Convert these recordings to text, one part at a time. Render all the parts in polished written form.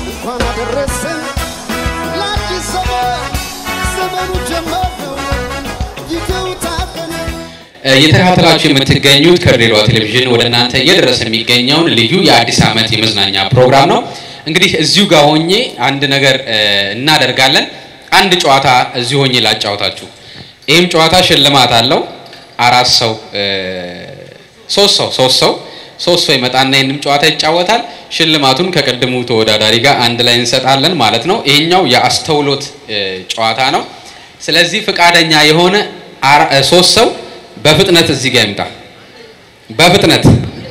እንኳን አደረሰን ለአዲስ ዘመን ዘመኑ ጀመር ነው ጊዜው ታደነ የተከታተላችሁ የምትገኙት ከሬዲዮ ቴሌቪዥን ወደ እናንተ እየደረሰ የሚገኘው ልዩ የአዲስ ዓመት የመዝናኛ ፕሮግራም ነው። እንግዲህ እዚሁ ጋር ሆኜ አንድ ነገር እናደርጋለን። አንድ ጨዋታ እዚሁ ሆኜ ላጫውታችሁ። ይሄም ጨዋታ ሽልማት አለው። ሶስት ሰው ይመጣና ይሄንም ጨዋታ ይጫወታል። ሽልማቱን ከቀድሙ ተወዳዳሪ ጋር አንድ ላይ እንሰጣለን ማለት ነው። ይሄኛው የአስተውሎት ጨዋታ ነው። ስለዚህ ፍቃደኛ የሆነ ሶስት ሰው በፍጥነት እዚህ ጋር ይምጣ። በፍጥነት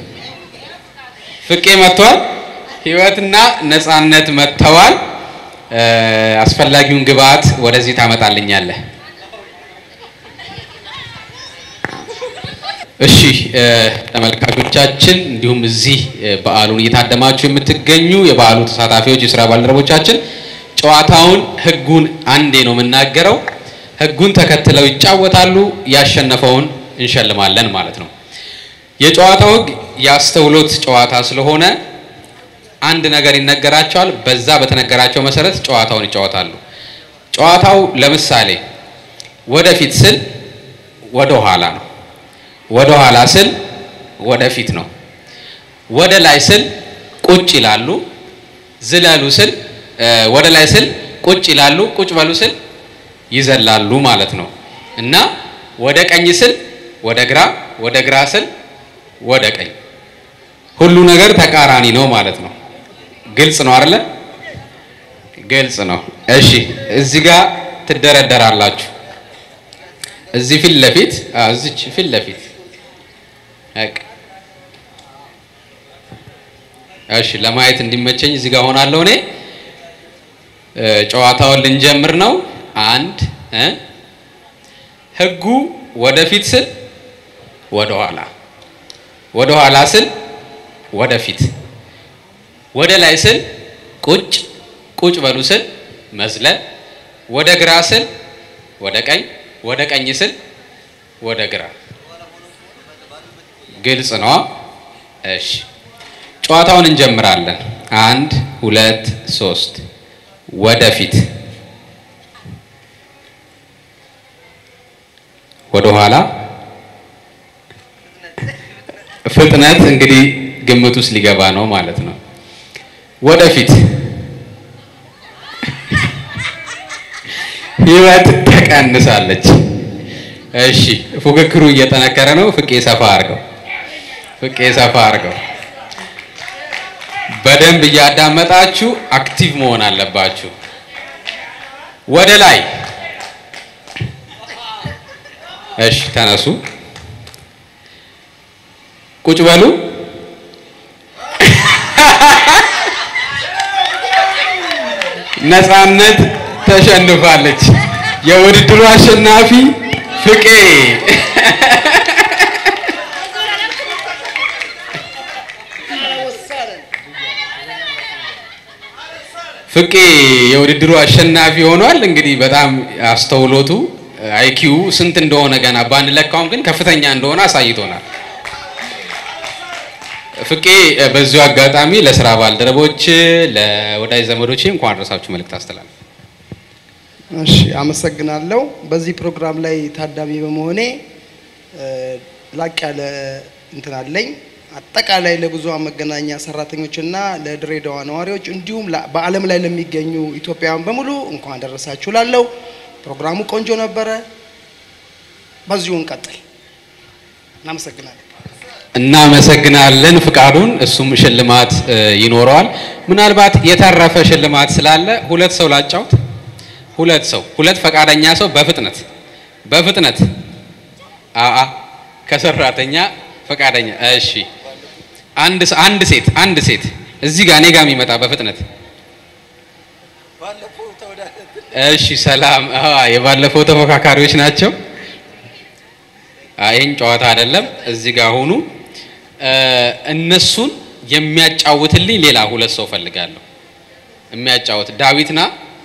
ፍቄ መጥቷል። ህይወትና ነፃነት መጥተዋል። አስፈላጊውን ግብአት ወደዚህ ታመጣልኛለህ። እሺ ተመልካቾቻችን እንዲሁም እዚህ በዓሉን እየታደማችሁ የምትገኙ የበዓሉ ተሳታፊዎች የሥራ ባልደረቦቻችን ጨዋታውን ህጉን አንዴ ነው የምናገረው። ህጉን ተከትለው ይጫወታሉ። ያሸነፈውን እንሸልማለን ማለት ነው። የጨዋታው ህግ ያስተውሎት ጨዋታ ስለሆነ አንድ ነገር ይነገራቸዋል። በዛ በተነገራቸው መሰረት ጨዋታውን ይጫወታሉ። ጨዋታው ለምሳሌ ወደፊት ስል ወደ ኋላ ነው። ወደ ኋላ ስል ወደፊት ነው። ወደ ላይ ስል ቁጭ ይላሉ። ዝለሉ ስል ወደ ላይ ስል ቁጭ ይላሉ። ቁጭ በሉ ስል ይዘላሉ ማለት ነው። እና ወደ ቀኝ ስል ወደ ግራ፣ ወደ ግራ ስል ወደ ቀኝ። ሁሉ ነገር ተቃራኒ ነው ማለት ነው። ግልጽ ነው አይደል? ግልጽ ነው። እሺ እዚህ ጋር ትደረደራላችሁ። እዚህ ፊት ለፊት እዚች ፊት ለፊት እሺ ለማየት እንዲመቸኝ እዚህ ጋር ሆናለሁ እኔ። ጨዋታውን ልንጀምር ነው። አንድ ህጉ ወደፊት ስል ወደ ኋላ፣ ወደ ኋላ ስል ወደፊት፣ ወደ ላይ ስል ቁጭ፣ ቁጭ በሉ ስል መዝለል፣ ወደ ግራ ስል ወደ ቀኝ፣ ወደ ቀኝ ስል ወደ ግራ። ግልጽ ነው? እሺ ጨዋታውን እንጀምራለን። 1 2 3 ወደፊት፣ ወደ ኋላ፣ ፍጥነት እንግዲህ ግምት ውስጥ ሊገባ ነው ማለት ነው። ወደፊት ህይወት ተቀንሳለች። እሺ ፉክክሩ እየተነከረ ነው። ፍቄ ሰፋ አድርገው፣ ፍቄ ሰፋ አድርገው። በደንብ እያዳመጣችሁ አክቲቭ መሆን አለባችሁ። ወደ ላይ እሺ ተነሱ፣ ቁጭ በሉ። ነፃነት ተሸንፋለች። የውድድሩ አሸናፊ ፍቄ። ፍቄ የውድድሩ አሸናፊ ሆኗል። እንግዲህ በጣም አስተውሎቱ አይኪው ስንት እንደሆነ ገና ባንለካውም ግን ከፍተኛ እንደሆነ አሳይቶናል። ፍቄ በዚሁ አጋጣሚ ለሥራ ባልደረቦች ለወዳጅ ዘመዶች እንኳን አደረሳችሁ መልእክት አስተላልፍ። እሺ አመሰግናለሁ። በዚህ ፕሮግራም ላይ ታዳሚ በመሆኔ ላቅ ያለ እንትን አለኝ። አጠቃላይ ለብዙሃን መገናኛ ሰራተኞችና ለድሬዳዋ ነዋሪዎች እንዲሁም በዓለም ላይ ለሚገኙ ኢትዮጵያውያን በሙሉ እንኳን አደረሳችሁ ላለው። ፕሮግራሙ ቆንጆ ነበረ። በዚሁ እንቀጥል። እናመሰግናለን ፍቃዱን። እሱም ሽልማት ይኖረዋል። ምናልባት የተረፈ ሽልማት ስላለ ሁለት ሰው ላጫውት። ሁለት ፈቃደኛ ሰው በፍጥነት ከሰራተኛ ፈቃደኛ። እሺ አንድ ሴት እዚህ ጋር እኔ ጋር የሚመጣ በፍጥነት። እሺ ሰላም። የባለፈው ተፎካካሪዎች ናቸው። ይሄን ጨዋታ አይደለም። እዚህ ጋር ሆኑ። እነሱን የሚያጫውትልኝ ሌላ ሁለት ሰው ፈልጋለሁ። የሚያጫውት ዳዊትና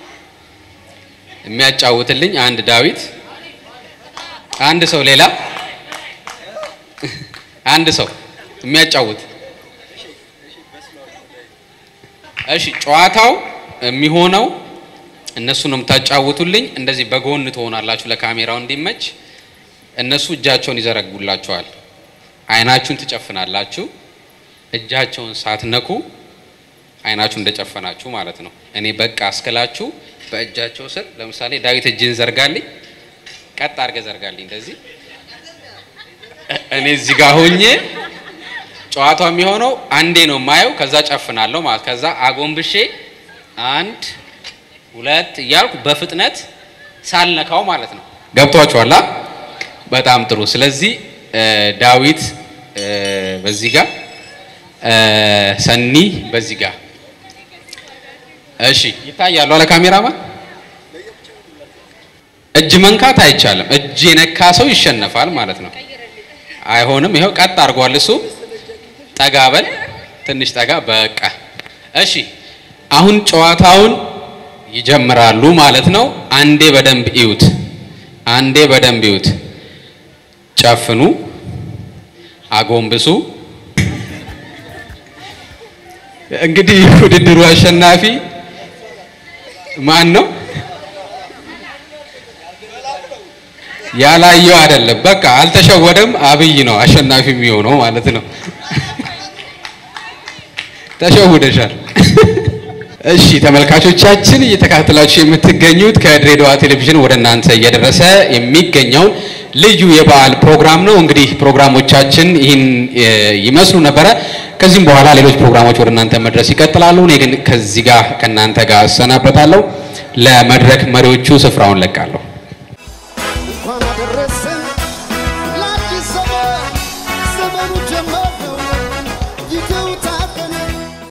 የሚያጫውትልኝ አንድ ዳዊት፣ አንድ ሰው ሌላ አንድ ሰው የሚያጫውት እሺ ጨዋታው የሚሆነው እነሱ ነው የምታጫውቱልኝ እንደዚህ በጎን ትሆናላችሁ ለካሜራው እንዲመች እነሱ እጃቸውን ይዘረጉላችኋል አይናችሁን ትጨፍናላችሁ እጃቸውን ሳትነኩ አይናችሁን እንደጨፈናችሁ ማለት ነው እኔ በቃ አስከላችሁ በእጃቸው ስር ለምሳሌ ዳዊት እጅን ዘርጋልኝ ቀጥ አርገ ዘርጋልኝ እንደዚህ እኔ እዚህ ጋር ሆኜ ጨዋታው የሚሆነው አንዴ ነው ማየው ከዛ ጨፍናለሁ ማለት ከዛ አጎንብሼ 1 2 እያልኩ በፍጥነት ሳልነካው ማለት ነው ገብቷችኋል በጣም ጥሩ ስለዚህ ዳዊት በዚህ ጋር ሰኒ በዚህ ጋር እሺ ይታያሉ አለ ካሜራማን እጅ መንካት አይቻልም እጅ የነካ ሰው ይሸነፋል ማለት ነው አይሆንም ይሄው ቀጥ አርጓል እሱ ጠጋበል ትንሽ ጠጋ በቃ እሺ አሁን ጨዋታውን ይጀምራሉ ማለት ነው አንዴ በደንብ እዩት ጨፍኑ አጎንብሱ እንግዲህ ውድድሩ አሸናፊ ማን ነው ያላየው አይደለም በቃ አልተሸወደም አብይ ነው አሸናፊ የሚሆነው ማለት ነው ተሸውደሻል እሺ ተመልካቾቻችን እየተከታተላችሁ የምትገኙት ከድሬዳዋ ቴሌቪዥን ወደ እናንተ እየደረሰ የሚገኘው ልዩ የበዓል ፕሮግራም ነው እንግዲህ ፕሮግራሞቻችን ይህን ይመስሉ ነበር ከዚህም በኋላ ሌሎች ፕሮግራሞች ወደ እናንተ መድረስ ይቀጥላሉ እኔ ግን ከዚህ ጋር ከናንተ ጋር አሰናበታለሁ ለመድረክ መሪዎቹ ስፍራውን ለቃለሁ